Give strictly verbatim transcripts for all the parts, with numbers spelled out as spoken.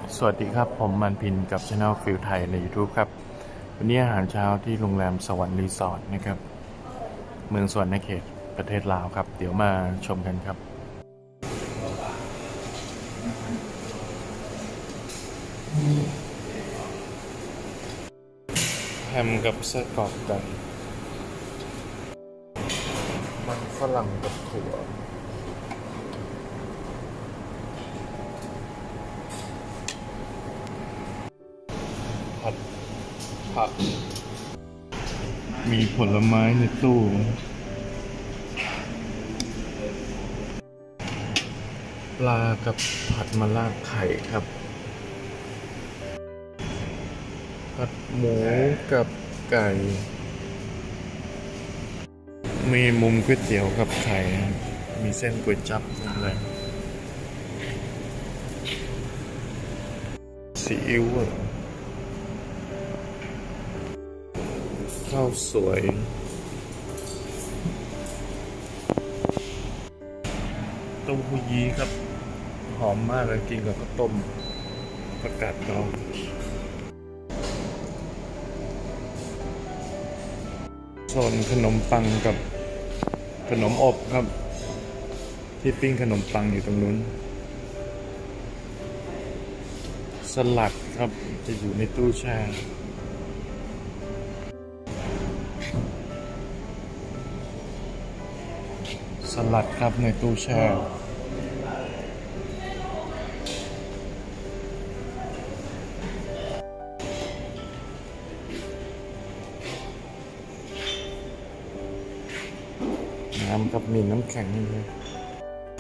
สวัสดีครับผมมันพินกับช anel ฟิลไทยใน YouTube ครับวันนี้อาหารเช้าที่โรงแรมสวรรค์รีสอร์ทนะครับเมืองสวรรณเขตประเทศลาวครับเดี๋ยวมาชมกันครับแฮมกับไส้กรอกไก่มันฝรั่งกับถั่วผัดผักมีผลไม้ในตู้ปลากับผัดมะระไข่ครับผัดหมูกับไก่มีมุมก๋วยเตี๋ยวกับไข่มีเส้นก๋วยจั๊บอะไรซีอิ๊วข้าวสวยเต้าหู้ยี้ครับหอมมากเลยกินกับข้าวต้มผักกาดดองโซนขนมปังกับขนมอบครับที่ปิ้งขนมปังอยู่ตรงนู้นสลัดครับจะอยู่ในตู้แช่สลัดครับในตู้แช่น้ำครับมีน้ำแข็งด้วยแฟ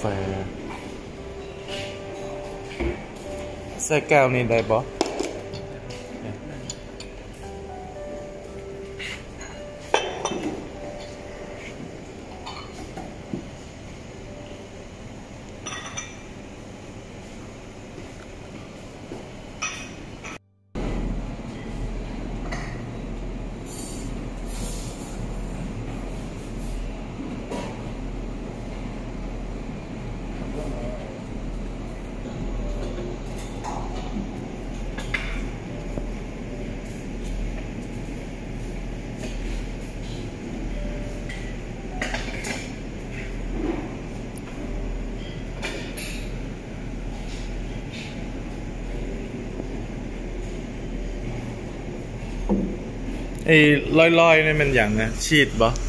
ใส่แก้วนี่ได้ปะไอ้ลอยๆนี่มันอย่างนะชีสบ่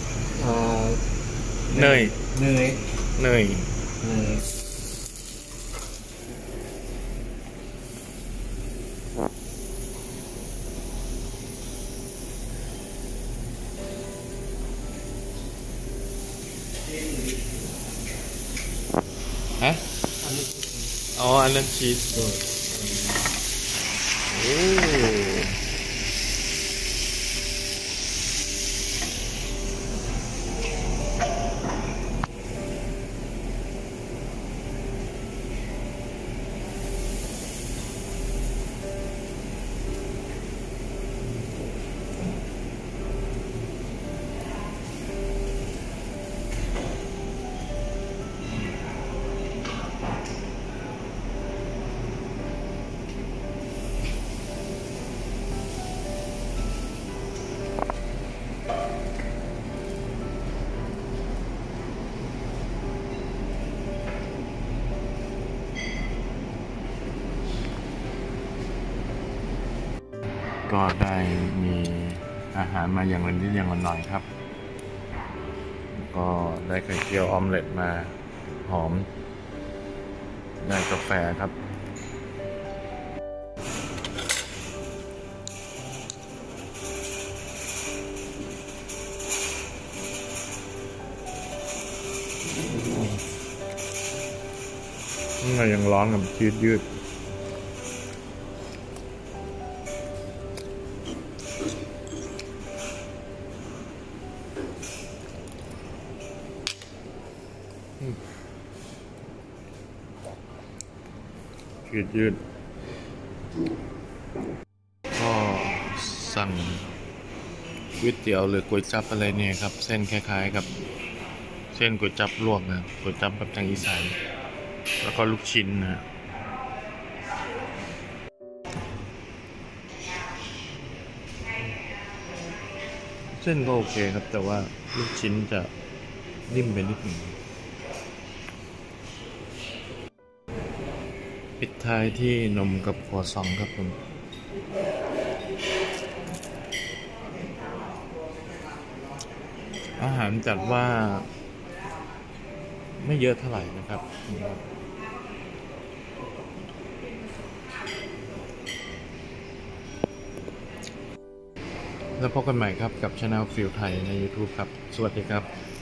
เนยเนยเนยเนยฮะอ๋ออันนั้นชีสโอ้ก็ได้มีอาหารมาอย่างละนิดอย่างละหน่อยครับก็ได้ไข่เจียวออมเล็ตมาหอมได้กาแฟครับมันยังร้อนกับยืดยืดยืดยืดก็สั่งก๋วยเตี๋ยวหรือก๋วยจั๊บอะไรเนี่ยครับเส้นคล้ายๆกับเส้นก๋วยจั๊บลวกนะก๋วยจั๊บแบบทางอีสานแล้วก็ลูกชิ้นนะเส้นก็โอเคครับ แต่ว่าลูกชิ้นจะนิ่มไปนิดหนึ่งปิดท้ายที่นมกับครัวซองครับผม อาหารจัดว่าไม่เยอะเท่าไหร่นะครับ แล้วพบกันใหม่ครับกับ Channel Feel ไทยใน YouTube ครับ สวัสดีครับ